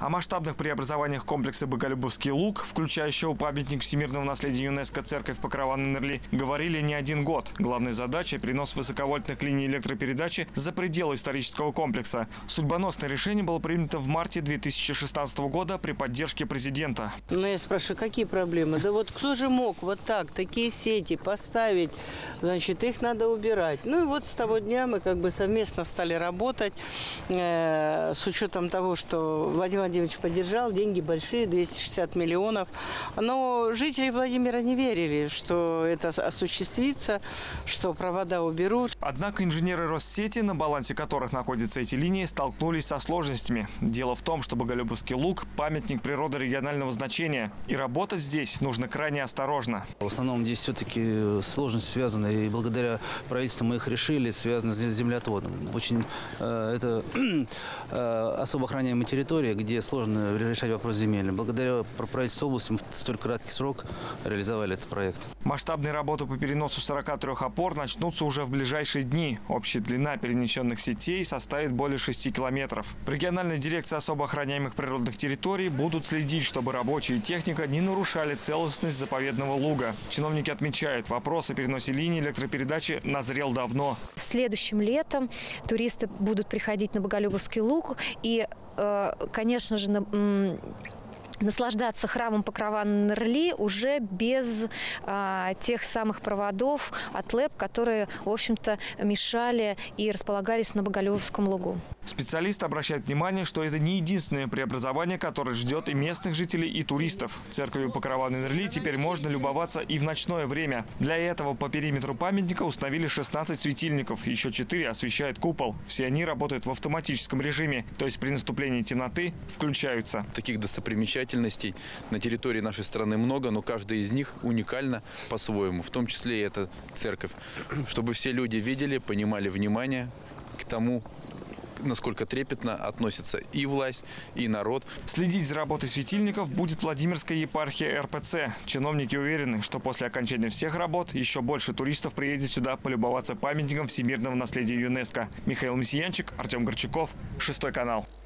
О масштабных преобразованиях комплекса Боголюбовский луг, включающего памятник всемирного наследия ЮНЕСКО церковь Покрова на Нерли, говорили не один год. Главной задачей – перенос высоковольтных линий электропередачи за пределы исторического комплекса. Судьбоносное решение было принято в марте 2016 года при поддержке президента. Ну, я спрашиваю, какие проблемы? Да вот кто же мог вот так, такие сети поставить? Значит, их надо убирать. Ну и вот с того дня мы как бы совместно стали работать, с учетом того, что Владимир Владимирович поддержал, деньги большие, 260 миллионов. Но жители Владимира не верили, что это осуществится, что провода уберут. Однако инженеры Россети, на балансе которых находятся эти линии, столкнулись со сложностями. Дело в том, что Боголюбовский луг – памятник природы регионального значения. И работать здесь нужно крайне осторожно. В основном здесь все-таки сложности связаны, и благодаря правительству мы их решили, связаны с землеотводом. Очень это особо охраняемая территория, где сложно решать вопрос земельный. Благодаря правительству области мы в столь краткий срок реализовали этот проект. Масштабные работы по переносу 43 опор начнутся уже в ближайшие дни. Общая длина перенесенных сетей составит более 6 километров. В региональной дирекции особо охраняемых природных территорий будут следить, чтобы рабочие и техника не нарушали целостность заповедного луга. Чиновники отмечают, вопрос о переносе линий электропередачи назрел давно. Следующим летом туристы будут приходить на Боголюбовский луг и, конечно же, наслаждаться храмом Покрова на Нерли уже без тех самых проводов от ЛЭП, которые, в общем-то, мешали и располагались на Боголюбовском лугу. Специалисты обращают внимание, что это не единственное преобразование, которое ждет и местных жителей, и туристов. Церковью Покрова на Нерли теперь можно любоваться и в ночное время. Для этого по периметру памятника установили 16 светильников, еще 4 освещают купол. Все они работают в автоматическом режиме, то есть при наступлении темноты включаются. Таких достопримечательностей на территории нашей страны много, но каждая из них уникальна по-своему, в том числе и эта церковь. Чтобы все люди видели, понимали внимание к тому, насколько трепетно относится и власть, и народ. Следить за работой светильников будет Владимирская епархия РПЦ. Чиновники уверены, что после окончания всех работ еще больше туристов приедет сюда полюбоваться памятником всемирного наследия ЮНЕСКо. Михаил Месьянчик, Артем Горчаков, 6 канал.